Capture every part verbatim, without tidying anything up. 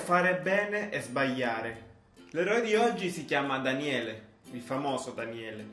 fare bene e sbagliare. L'eroe di oggi si chiama Daniele, il famoso Daniele.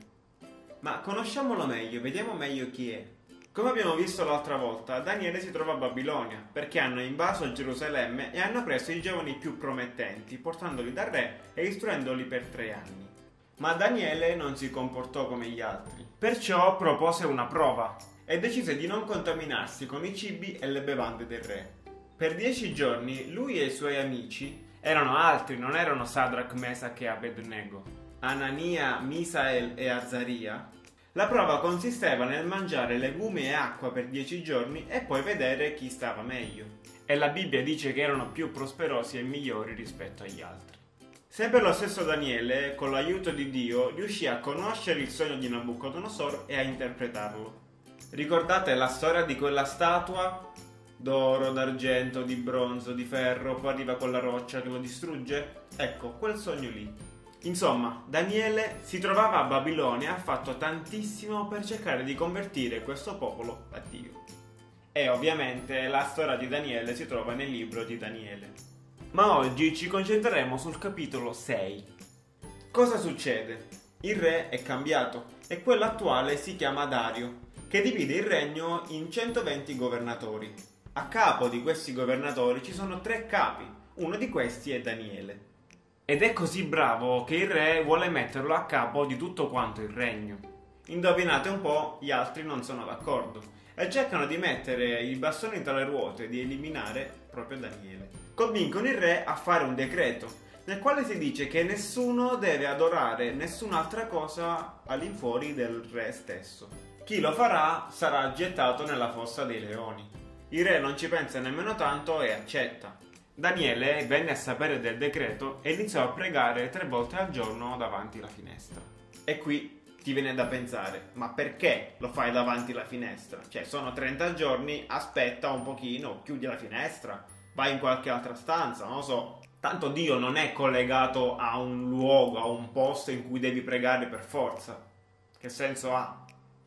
Ma conosciamolo meglio, vediamo meglio chi è. Come abbiamo visto l'altra volta, Daniele si trova a Babilonia perché hanno invaso Gerusalemme e hanno preso i giovani più promettenti, portandoli dal re e istruendoli per tre anni. Ma Daniele non si comportò come gli altri, perciò propose una prova e decise di non contaminarsi con i cibi e le bevande del re. Per dieci giorni lui e i suoi amici, erano altri, non erano Sadrach, Mesach e Abednego, Anania, Misael e Azaria. La prova consisteva nel mangiare legumi e acqua per dieci giorni e poi vedere chi stava meglio. E la Bibbia dice che erano più prosperosi e migliori rispetto agli altri. Sempre lo stesso Daniele, con l'aiuto di Dio, riuscì a conoscere il sogno di Nabucodonosor e a interpretarlo. Ricordate la storia di quella statua d'oro, d'argento, di bronzo, di ferro, poi arriva quella roccia che lo distrugge? Ecco, quel sogno lì. Insomma, Daniele si trovava a Babilonia, ha fatto tantissimo per cercare di convertire questo popolo a Dio. E ovviamente la storia di Daniele si trova nel libro di Daniele. Ma oggi ci concentreremo sul capitolo sei. Cosa succede? Il re è cambiato e quello attuale si chiama Dario, che divide il regno in centoventi governatori. A capo di questi governatori ci sono tre capi, uno di questi è Daniele. Ed è così bravo che il re vuole metterlo a capo di tutto quanto il regno. Indovinate un po', gli altri non sono d'accordo e cercano di mettere i bastoni tra le ruote e di eliminare proprio Daniele. Convincono il re a fare un decreto nel quale si dice che nessuno deve adorare nessun'altra cosa all'infuori del re stesso. Chi lo farà sarà gettato nella fossa dei leoni. Il re non ci pensa nemmeno tanto e accetta. Daniele venne a sapere del decreto e iniziò a pregare tre volte al giorno davanti alla finestra. E qui ti viene da pensare, ma perché lo fai davanti alla finestra? Cioè, sono trenta giorni, aspetta un pochino, chiudi la finestra, vai in qualche altra stanza, non lo so. Tanto Dio non è collegato a un luogo, a un posto in cui devi pregare per forza. Che senso ha?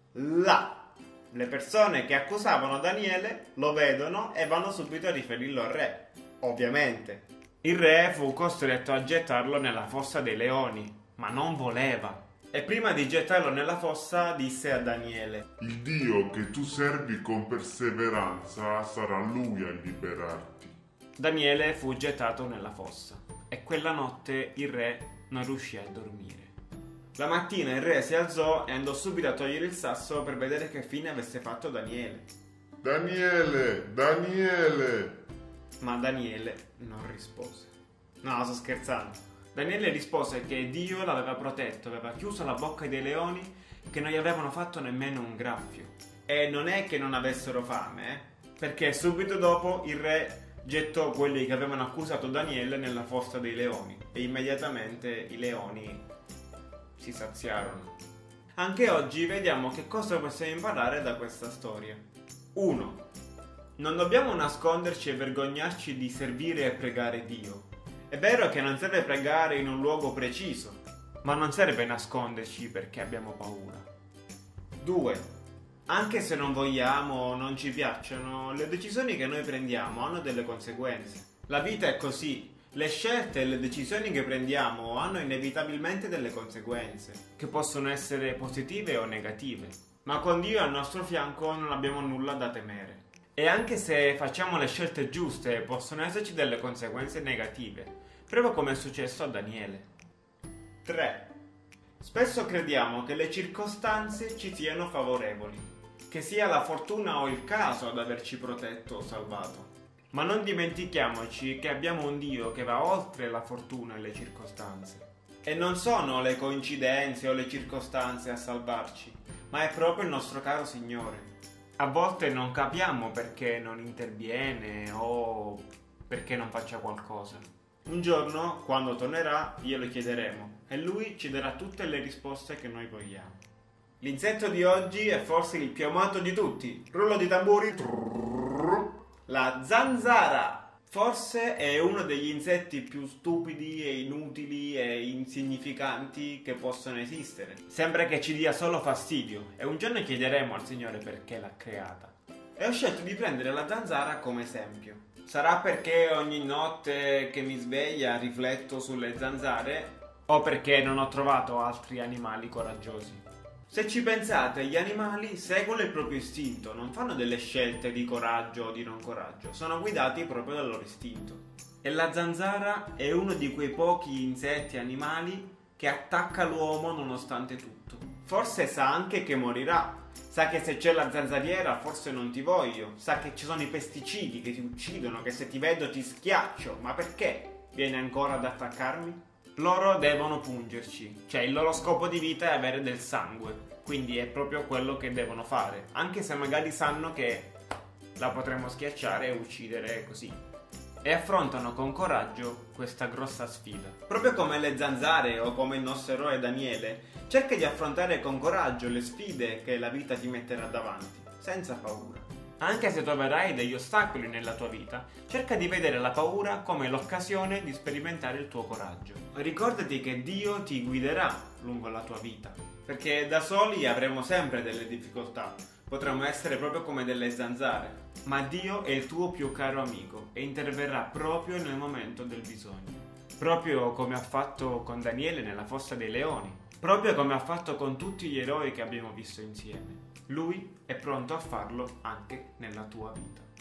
Là! Le persone che accusavano Daniele lo vedono e vanno subito a riferirlo al re. Ovviamente. Il re fu costretto a gettarlo nella fossa dei leoni, ma non voleva. E prima di gettarlo nella fossa disse a Daniele: Il Dio che tu servi con perseveranza sarà Lui a liberarti. Daniele fu gettato nella fossa e quella notte il re non riuscì a dormire. La mattina il re si alzò e andò subito a togliere il sasso per vedere che fine avesse fatto Daniele. Daniele, Daniele! Ma Daniele non rispose. No, sto scherzando. Daniele rispose che Dio l'aveva protetto, aveva chiuso la bocca dei leoni che non gli avevano fatto nemmeno un graffio. E non è che non avessero fame, eh? Perché subito dopo il re gettò quelli che avevano accusato Daniele nella fossa dei leoni e immediatamente i leoni si saziarono. Anche oggi vediamo che cosa possiamo imparare da questa storia. uno. Non dobbiamo nasconderci e vergognarci di servire e pregare Dio. È vero che non serve pregare in un luogo preciso, ma non serve nasconderci perché abbiamo paura. due. Anche se non vogliamo o non ci piacciono, le decisioni che noi prendiamo hanno delle conseguenze. La vita è così. Le scelte e le decisioni che prendiamo hanno inevitabilmente delle conseguenze, che possono essere positive o negative. Ma con Dio al nostro fianco non abbiamo nulla da temere. E anche se facciamo le scelte giuste, possono esserci delle conseguenze negative, proprio come è successo a Daniele. tre. Spesso crediamo che le circostanze ci siano favorevoli, che sia la fortuna o il caso ad averci protetto o salvato. Ma non dimentichiamoci che abbiamo un Dio che va oltre la fortuna e le circostanze. E non sono le coincidenze o le circostanze a salvarci, ma è proprio il nostro caro Signore. A volte non capiamo perché non interviene o perché non faccia qualcosa. Un giorno, quando tornerà, glielo chiederemo e Lui ci darà tutte le risposte che noi vogliamo. L'insetto di oggi è forse il più amato di tutti. Rullo di tamburi. La zanzara. Forse è uno degli insetti più stupidi e inutili e insignificanti che possono esistere. Sembra che ci dia solo fastidio e un giorno chiederemo al Signore perché l'ha creata. E ho scelto di prendere la zanzara come esempio. Sarà perché ogni notte che mi sveglia rifletto sulle zanzare o perché non ho trovato altri animali coraggiosi? Se ci pensate, gli animali seguono il proprio istinto, non fanno delle scelte di coraggio o di non coraggio, sono guidati proprio dal loro istinto. E la zanzara è uno di quei pochi insetti animali che attacca l'uomo nonostante tutto. Forse sa anche che morirà, sa che se c'è la zanzariera forse non ti voglio, sa che ci sono i pesticidi che ti uccidono, che se ti vedo ti schiaccio, ma perché viene ancora ad attaccarmi? Loro devono pungerci, cioè il loro scopo di vita è avere del sangue, quindi è proprio quello che devono fare, anche se magari sanno che la potremmo schiacciare e uccidere così. E affrontano con coraggio questa grossa sfida. Proprio come le zanzare o come il nostro eroe Daniele, cerca di affrontare con coraggio le sfide che la vita ti metterà davanti, senza paura. Anche se troverai degli ostacoli nella tua vita, cerca di vedere la paura come l'occasione di sperimentare il tuo coraggio. Ricordati che Dio ti guiderà lungo la tua vita, perché da soli avremo sempre delle difficoltà, potremmo essere proprio come delle zanzare, ma Dio è il tuo più caro amico e interverrà proprio nel momento del bisogno. Proprio come ha fatto con Daniele nella fossa dei leoni, proprio come ha fatto con tutti gli eroi che abbiamo visto insieme. Lui è pronto a farlo anche nella tua vita.